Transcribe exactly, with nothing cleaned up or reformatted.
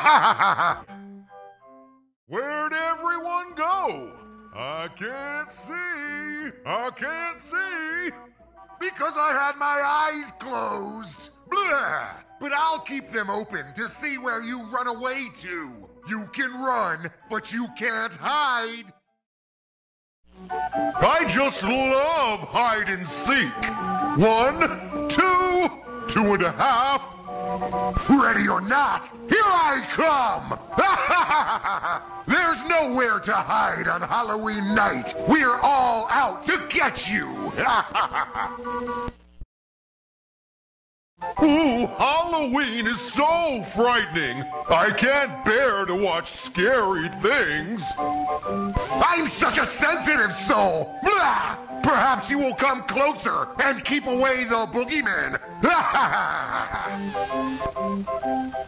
Where'd everyone go? I can't see. I can't see. Because I had my eyes closed. Blah! But I'll keep them open to see where you run away to. You can run, but you can't hide. I just love hide and seek. One, two, two and a half. Ready or not, here I come! There's nowhere to hide on Halloween night. We're all out to get you. Ooh, Halloween is so frightening. I can't bear to watch scary things. I'm such a sensitive soul. Blah! Perhaps you will come closer and keep away the boogeyman.